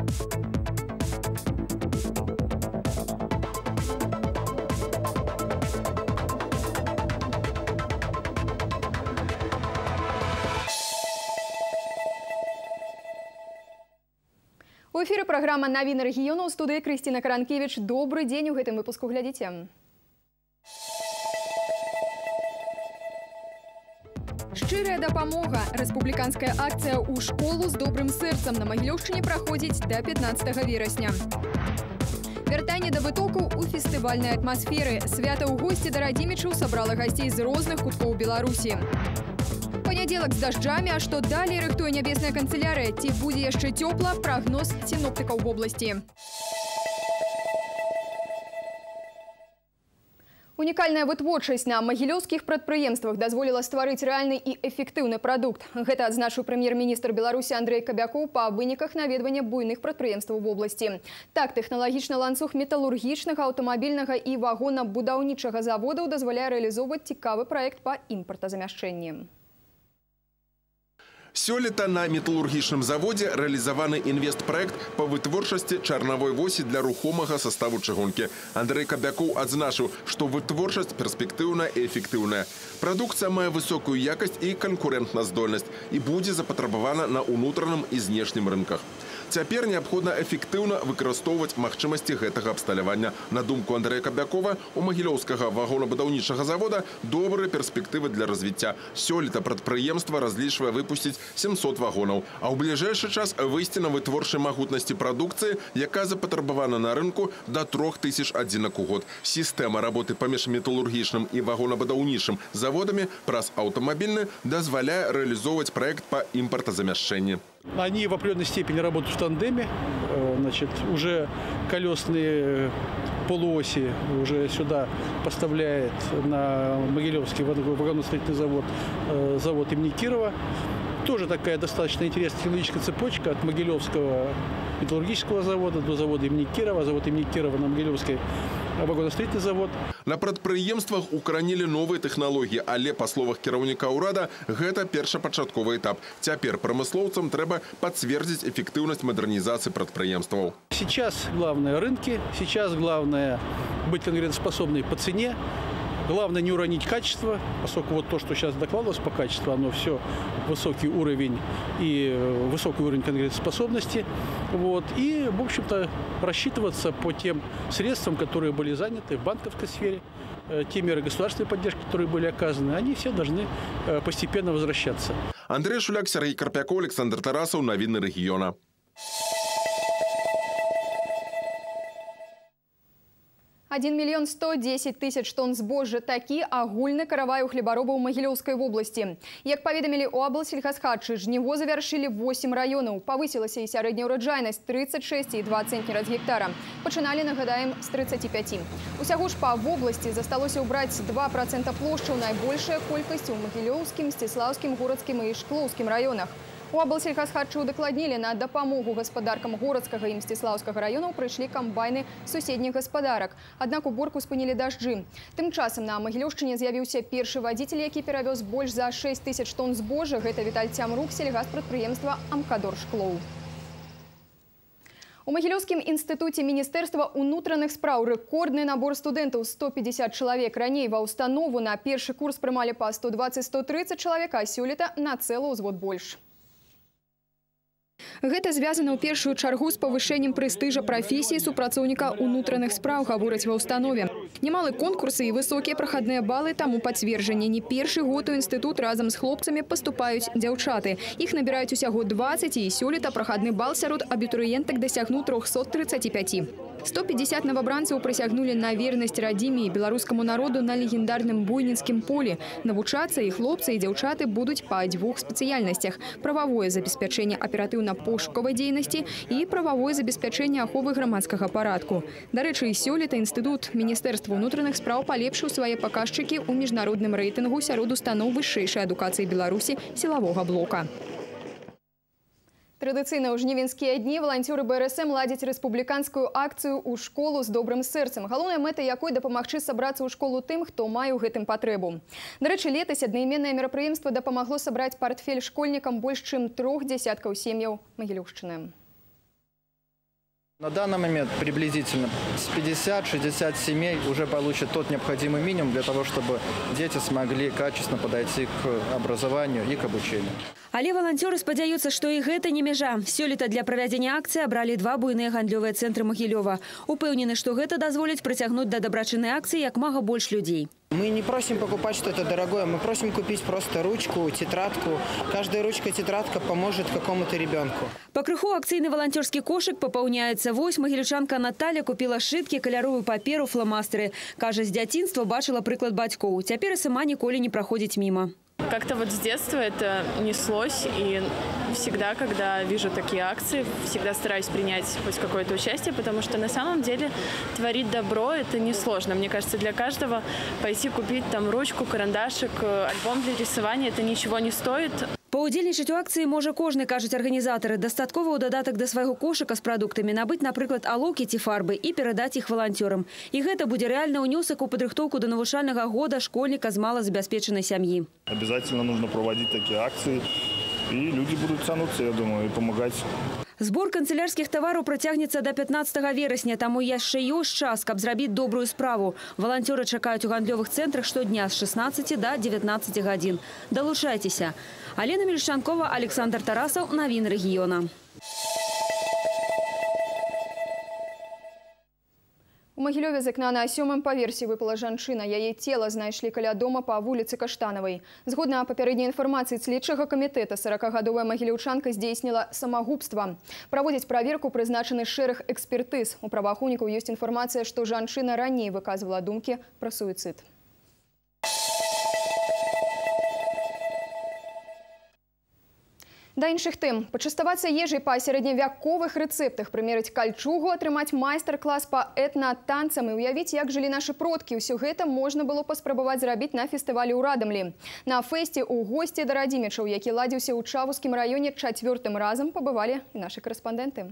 У эфире программа «Новины региона». У студии Кристина Каранкевич. Добрый день. У гэтым выпуску глядите. Шчырая дапамога. Республиканская акция «У школу с добрым сердцем» на Могилевщине проходит до 15 вересня. Вяртанне да вытоку у фестивальной атмосферы. Свято ў госці да радзімічаў сабрала гостей з розных куткоў Беларусі. Понеделок с дождями, а что далее рыхтуе небесная канцелярия? Ці будзе яшчэ тёпла, прогноз синоптиков в области. Уникальная вытворчасць на магілёўскіх прадпрыемствах дазволіла стварыць рэальны і эфектыўны прадукт. Гэта адзначыў прэм'ер-міністр Беларусі Андрей Кабякоў па выніках наведвання буйных прадпрыемстваў в области. Так, тэхналагічны ланцуг металургічнага, аўтамабільнага і вагонабудаўнічага заводаў дазваляе рэалізоўваць цікавы праект па імпартазамяшчэнні. Сёлета на металлургічным заводе реализованы инвестпроект по вытворчасці чарновой восі для рухомага составу чыгункі. Андрей Кабякоў адзначыў, што вытворчасць перспектыўная і эфектыўная. Прадукцыя мае высокую якасць і канкурэнтназдольнасць і будзе запатрабавана на ўнутраным і знешнім рынках. Цяпер неабходна эфектыўна выкарыстоўваць магчымасці гэтага абсталявання. На думку Андрэя Кабякова, у магілёўскага вагонабудаўнічага завода добрыя перспектывы для развіцця. Сёлета прадпрыемства разлічвае выпусціць 700 вагонаў, а ў бліжэйшы час выйсці на вытворчай магутнасці прадукцыі, якая запатрабавана на рынку да 3000 адзінак у год. Сістэма работы паміж металлургічным і вагонабудаўнічым заводамі праз аўтамабільны дазваляе рэалізоўваць праект па імпартазамяшчэнні. Они в определенной степени работают в тандеме. Значит, уже колесные полуоси уже сюда поставляет на Могилевский вагоностроительный завод, завод имени Кирова. Тоже такая достаточно интересная технологическая цепочка от Могилевского металлургического завода до завода имени Кирова, завод имени Кирова на Могилевской вагоностроительный завод. На прадпрыемствах укаранілі новыя тэхналогіі, але, па словах кіраўніка ўрада, гэта першапачатковы этап. Цяпер прамыслоўцам трэба пацвердзіць эффектыўнасць мадэрнізацыі прадпрыемстваў. Сейчас главное рынки, сейчас главное быть конкурентоспособной по цене. Главное не уронить качество, поскольку вот то, что сейчас докладывалось по качеству, оно все высокий уровень и высокий уровень конкурентоспособности. Вот. И, в общем-то, рассчитываться по тем средствам, которые были заняты в банковской сфере, те меры государственной поддержки, которые были оказаны, они все должны постепенно возвращаться. Андрей Шуляк, Сергей Карпяков, Александр Тарасов, Новины региона. 1 110 000 тонн збожжа – такі агульны каравай у хлебаробаў Магілёўскай вобласці. Як паведамілі ў аблсельхазхатчы, жніво завяршылі 8 раёнаў. Павысілася і сярэдняя ўраджайнасць 36,2 цэнтнера з гектара. Пачыналі, нагадаем, з 35. Усяго ж па вобласці засталося ўбраць 2% плошчаў, найбольшая колькасць у Магілёўскім, Сціслаўскім, Горадскім і Шклоўскім раёнах. У аблсельхазхатчы удакладнілі, на дапамогу гаспадаркам Горадскага і Мсціслаўскага раёнаў прыйшлі камбайны суседніх гаспадарак. Аднак уборку спынілі дажджы. Тым часам на Магілёўшчыне з'явіўся першы вадзіцель, які перавёз больш за 6 000 тонн збожжа. Гэта Віталь Цямрук, сельгаспрадпрыемства «Амкадор Шклоў». У Магілёўскім інстытуце Міністэрства ўнутраных спраў рэкордны набор студэнтаў – 150 чалавек. Раней ва ўстанову на першы курс прымалі па 120-130 чалавек, а сёлета на цэлы ўзвод больш. Гэта звязана ў першую чаргу з павышэннем прэстыжа прафесіі супрацоўніка ўнутраных спраў, гавораць ва ўстанове. Немалы конкурсы і высокія прахадныя балы таму пацверджанне. Не першы год у інстытут разам з хлопцамі паступаюць дзяўчаты. Іх набіраюць усяго 20, і сёлета прахадны бал сярод абітурыентак дасягнуў 335. 150 новобранцаў прысягнулі на вернасць радзіме і беларускаму народу на легендарным Буйніцкім полі. Навучацца і хлопцы, і дзяўчаты будуць па 2 спецыяльнасцях: прававое забеспячэнне аператыўна-пошукавай дзейнасці і прававое забеспячэнне аховы грамадскага парадку. Дарэчы, сёлета інстытут Міністэрства ўнутраных спраў палепшыў свае паказчыкі ў міжнародным рэйтынгу сярод устаноў вышэйшай адукацыі Беларусі сілавога блока. Традыцыйна ў жнівеньскія дні валанцёры БРСМ ладзяць рэспубліканскую акцыю «У школу з добрым сэрцам», галоўнай мэтай якой дапамагчы сабрацца ў школу тым, хто мае ў гэтым патрэбу. Дарэчы, летась аднайменнае мерапрыемства дапамагло сабраць партфель школьнікам больш чым 3 дзясяткаў сем'яў Магілёўшчыны. На данный момент приблизительно с 50-60 семей уже получат тот необходимый минимум для того, чтобы дети смогли качественно подойти к образованию и к обучению. Але волонтеры спадзяюцца, што і гэта не мяжа. Сёлета для правядзення акцыі абралі 2 буйныя гандлёвыя цэнтры Магілёва. Упэўнены, што гэта дазволіць прыцягнуць да дабрачыннай акцыі як мага больш людзей. Мы не просим покупать что-то дорогое, мы просим купить просто ручку, тетрадку. Каждая ручка, тетрадка поможет какому-то ребенку. Пакрыху акцыйны волонтерскі кошык папаўняецца. Вось магілючанка Наталья купила шыткі, каляровую паперу, фломастеры. Кажа, з дзяцінства бачыла прыклад бацькоў. Цяпер і сама ніколі не праходзіць міма. Как-то вот с детства это неслось, и всегда, когда вижу такие акции, всегда стараюсь принять хоть какое-то участие, потому что на самом деле творить добро – это несложно. Мне кажется, для каждого пойти купить там ручку, карандашик, альбом для рисования – это ничего не стоит. Паўдзельнічаць у акцыі можа кожны, кажуць арганізатары. Дастаткова ў дадатак да свайго кошыка з прадуктамі набыць, напрыклад, алоўкі ці фарбы і перадаць іх валанцёрам. І гэта будзе рэальны ўнёсак у падрыхтоўку да навучальнага года школьніка з малазабяспечанай сям'і. Обязательно нужно проводить такие акции, и люди будут тянуться, я думаю, и помогать. Збор канцелярскіх тавараў працягнецца до 15 верасня, таму яшчэ ёсць час, каб зрабіць добрую справу. Валанцёры чакаюць у гандлёвых цэнтрах штодня з 16 до 19 гадзін. Далучайцеся. Алена Мельшанкова, Александр Тарасов, Навіны рэгіёна. У Магілёве з акна на 7-м паверсе выпала жанчына. Яе цела знайшлі каля дома па вуліцы Каштанавай. Згодна папярэдняй інфармацыі следчага камітэта, 40-гадовая магілёўчанка здзейсніла самагубства. Праводзіць праверку прызначаны шэраг экспертыз. У праваахоўнікаў ёсць інфармацыя, што жанчына раней выказвала думкі пра суіцыд. Да іншых тэм. Пачаставацца ежай па сярэдневяковых рэцэптах, прымерыць кальчугу, атрымаць майстар-клас па этна-танцам і ўявіць, як жылі нашы продкі. Усё гэта можна было паспрабаваць зрабіць на фестывалі ў Радамлі. На фэсце ў госці да радзімічаў, які ладзіўся ў Чавускім раёне 4-м разам, пабывалі і нашы корэспандэнты.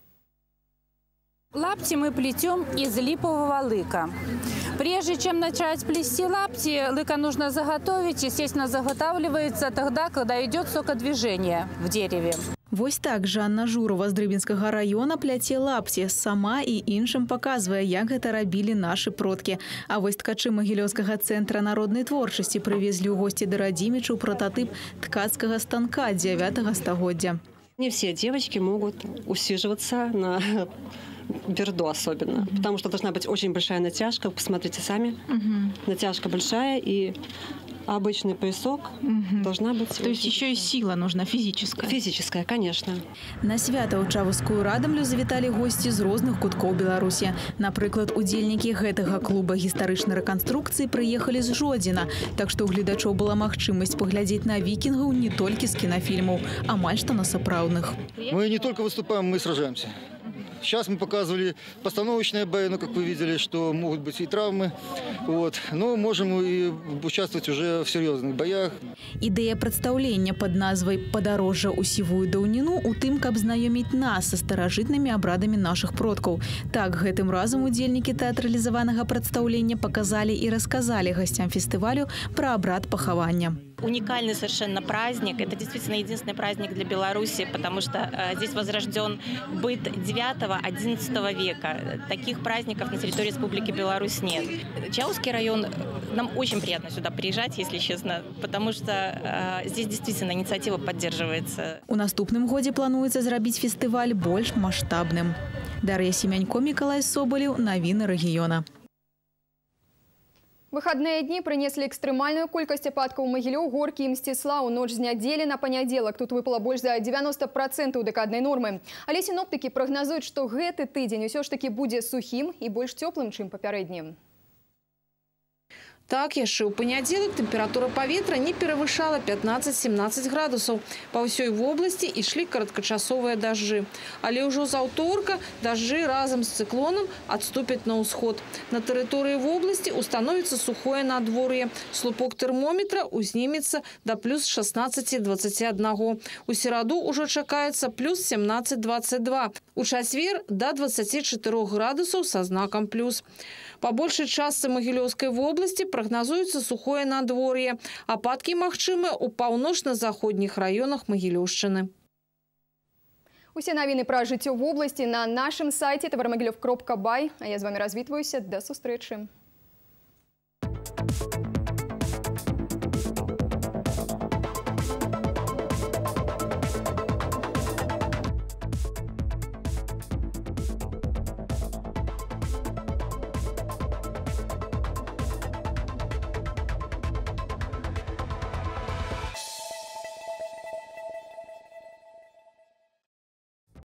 Лапти мы плетем из липового лыка. Прежде чем начать плести лапти, лыка нужно заготовить. Естественно, заготавливается тогда, когда идет сокодвижение в дереве. Вось так Жанна Журова з Дрыбінскага района пляце лапці. Сама і іншым паказвае, як гэта рабілі нашы продкі. А вось ткачы Магілёўскага цэнтра народнай творчасці прывезлі ў госці да радзімічаў прототип ткацкага станка 9-го стагоддзя. Не все девочки могут усиживаться на бердо особенно, потому что должна быть очень большая натяжка. Посмотрите сами. Натяжка большая и обычный поясок должна быть. То есть еще и сила нужна физическая? Физическая, конечно. На свята ў Чавускую Радамлю завіталі госці з розных куткоў Беларусі. Напрыклад, удзельнікі гэтага клуба гістарычнай рэканструкцыі прыехалі з Жодзіна. Так што ў гледачоў была магчымасць паглядзець на вікінгаў не толькі з кінафільмаў, амаль што на сапраўдных. Мы не только выступаем, мы сражаемся. Сейчас мы показывали постановочные бои, но, как вы видели, что могут быть и травмы. Но можем и участвовать уже в серьезных боях. Ідэя прадстаўлення пад назвай «Падарожжа ў сівую даўніну» у тым, каб знаёміць нас са старажытнымі абрадамі нашых продкаў. Так, гэтым разам удзельнікі тэатралізаванага прадстаўлення паказалі і расказалі гасцям фестывалю пра абрад пахавання. Уникальный совершенно праздник. Это действительно единственный праздник для Беларуси, потому что здесь возрожден быт 9-11 века. Таких праздников на территории Республики Беларусь нет. Чавуский район, нам очень приятно сюда приезжать, если честно, потому что здесь действительно инициатива поддерживается. У наступным годзе плануецца зрабіць фестываль больш маштабным. Дар'я Семянько, Мікалай Соболев, Навіны рэгіёна. Выходные дни принесли экстремальную колькость опадков у Магілёў, Горкі и Мстислаў. Ночь з нядзелі на панядзелак. Тут выпало больш за 90% дэкаднай нормы. Але синоптики прагназуюць, што гэты тыдзень усё ж таки будзе сухім і больш цёплым, чым папярэднім. Так, яшчэ ў панядзелак тэмпература паветра не перавышала 15-17 градусаў. Па ўсёй вобласці ішлі кароткачасовыя дажджы. Але ўжо з аўторка дажджы разам з цыклонам адступяць на ўсход. На тэрыторыі вобласці установіцца сухое надвор'е. Слупок тэрмометра узнімецца да плюс 16-21. У сераду ўжо чакаецца плюс 17-22. У чацвер да 24 градусаў са знакам плюс. Па большай частцы Магілёўскай вобласці прагназуецца сухое надвор'е. Ападкі магчымыя ў паўночна-заходніх раёнах Магілёўшчыны. Усе навіны пра жыццё в обласці на нашым сайце tvrmogilov.by. А я з вами развітваюся. Да сустрэчы.